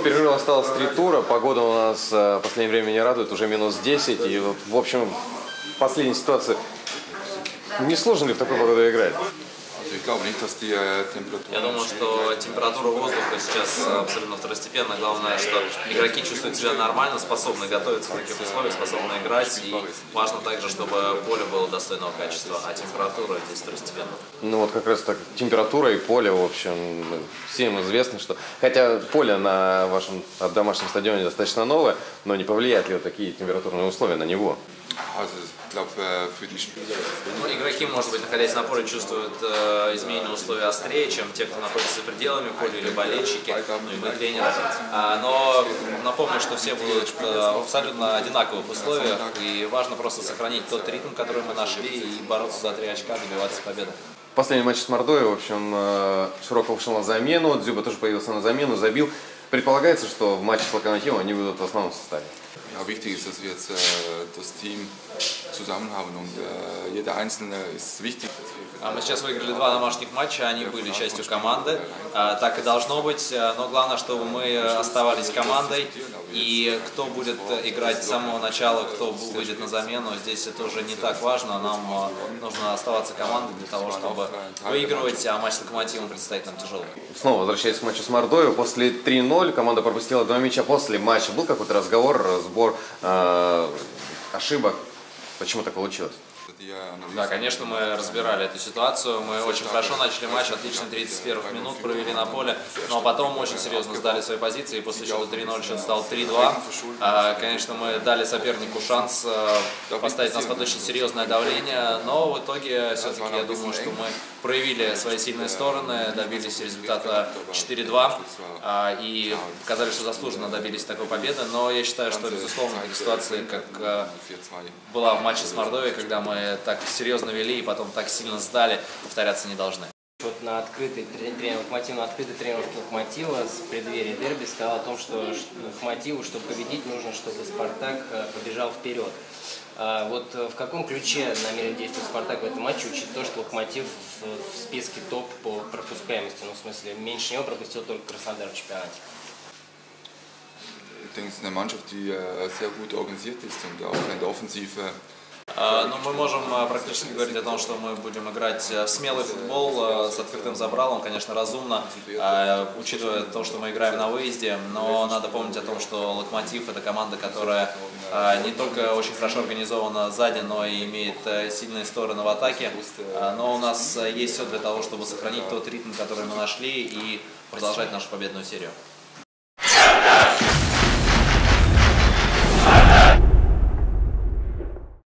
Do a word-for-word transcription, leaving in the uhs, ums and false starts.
перерыва осталось три тура. Погода у нас в последнее время не радует, уже минус десять. И, в общем, последняя ситуация. Не сложно ли в такой погоде играть? Я думаю, что температура воздуха сейчас абсолютно второстепенна. Главное, что игроки чувствуют себя нормально, способны готовиться в таких условиях, способны играть. И важно также, чтобы поле было достойного качества, а температура здесь второстепенна. Ну вот как раз так, температура и поле, в общем, всем известно, что... Хотя поле на вашем домашнем стадионе достаточно новое, но не повлияют ли вот такие температурные условия на него? Ну, игроки, может быть, находясь на поле, чувствуют э, измененные условия острее, чем те, кто находится за пределами поля, или болельщики, ну и мы тренеры. А, но напомню, что все будут в абсолютно одинаковых условиях, и важно просто сохранить тот ритм, который мы нашли, и бороться за три очка, добиваться победы. Последний матч с Мордовией, в общем, Широков ушел на замену, Дзюба тоже появился на замену, забил. Предполагается, что в матче с Локомотивом они будут в основном составе. Ja, wichtig ist, dass wir jetzt äh, das Team zusammen haben und äh, jeder Einzelne ist wichtig. Мы сейчас выиграли два домашних матча, они были частью команды, так и должно быть, но главное, чтобы мы оставались командой, и кто будет играть с самого начала, кто выйдет на замену, здесь это уже не так важно, нам нужно оставаться командой для того, чтобы выигрывать, а матч с Локомотивом предстоит нам тяжелый. Снова возвращаясь к матчу с Мордовией, после три ноль команда пропустила два мяча. После матча был какой-то разговор, разбор э, ошибок, почему так получилось? Да, конечно, мы разбирали эту ситуацию, мы очень хорошо начали матч, отлично тридцать первых минут провели на поле, но потом очень серьезно сдали свои позиции, и после счета три ноль счет стал три два. Конечно, мы дали сопернику шанс поставить нас под очень серьезное давление, но в итоге все-таки я думаю, что мы проявили свои сильные стороны, добились результата четыре два и показали, что заслуженно добились такой победы, но я считаю, что, безусловно, такие ситуации, как была в матче с Мордовией, когда мы так серьезно вели и потом так сильно сдали, повторяться не должны. Вот на открытый тренер Локомотива, на открытый тренер Локомотива с преддверия дерби сказал о том, что Локомотиву, чтобы победить, нужно, чтобы Спартак побежал вперед. А вот в каком ключе намерен действовать Спартак в этом матче, учитывая то, что Локомотив в списке топ по пропускаемости, ну в смысле меньше него пропустил только Краснодар в чемпионате? Ich denke, es ist eine Mannschaft, die sehr gut organisiert ist und auch in der Offensive. Но мы можем практически говорить о том, что мы будем играть в смелый футбол с открытым забралом, конечно, разумно, учитывая то, что мы играем на выезде, но надо помнить о том, что Локомотив – это команда, которая не только очень хорошо организована сзади, но и имеет сильные стороны в атаке, но у нас есть все для того, чтобы сохранить тот ритм, который мы нашли, и продолжать нашу победную серию.